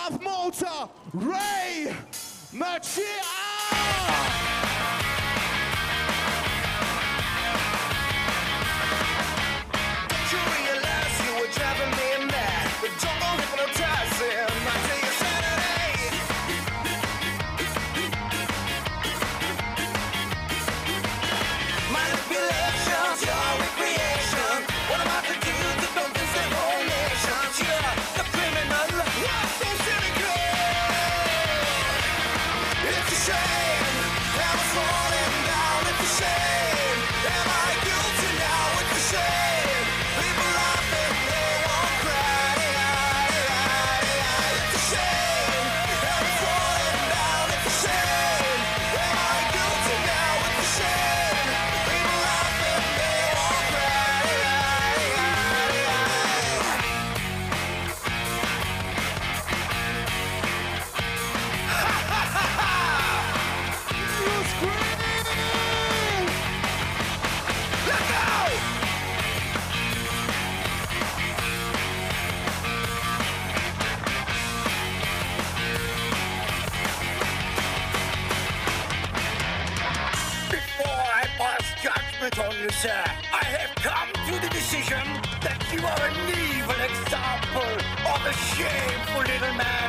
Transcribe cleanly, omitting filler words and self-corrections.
of Malta, Ray Machia! Don't you realize you were driving me mad? But don't go hypnotizing. I tell you Saturday. Manipulations, your recreation. What am I to do to convince the whole nation? You're the criminal. You're so cynical. It's a shame. I was falling down. It's a shame. Am I guilty now? It's a shame. People laughing, they won't cry. It's a shame. I was falling down. It's a shame. Am I guilty now? It's a shame. People laughing, they won't cry. Let's go! Before I pass judgment on you, sir, I have come to the decision that you are an evil example of a shameful little man.